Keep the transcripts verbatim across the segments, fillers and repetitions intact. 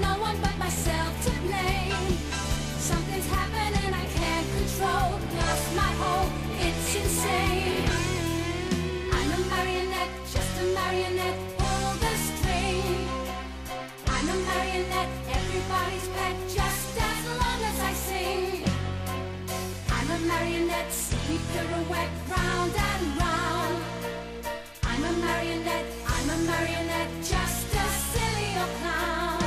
no one but myself to blame. Something's happening I can't control. Lost my hope, it's insane. I'm a marionette, just a marionette, pull the string. I'm a marionette, everybody's pet, just as long as I sing. I'm a marionette, see me pirouette round and round. I'm a marionette, I'm a marionette, just a silly old clown.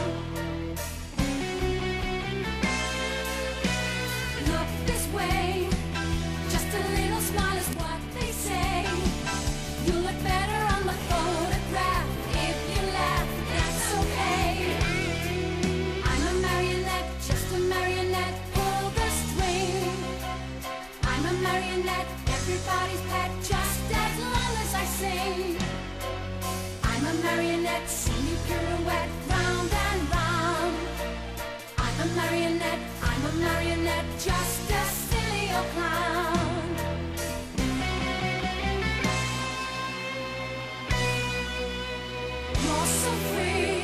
Look this way, just a little smile is what they say. You look better on the photograph. If you laugh, that's okay. I'm a marionette, just a marionette, pull the string. I'm a marionette, everybody's pet, just as long as I sing. I'm a marionette, see me pirouette round and round. I'm a marionette, I'm a marionette, just a silly old clown. You're so free.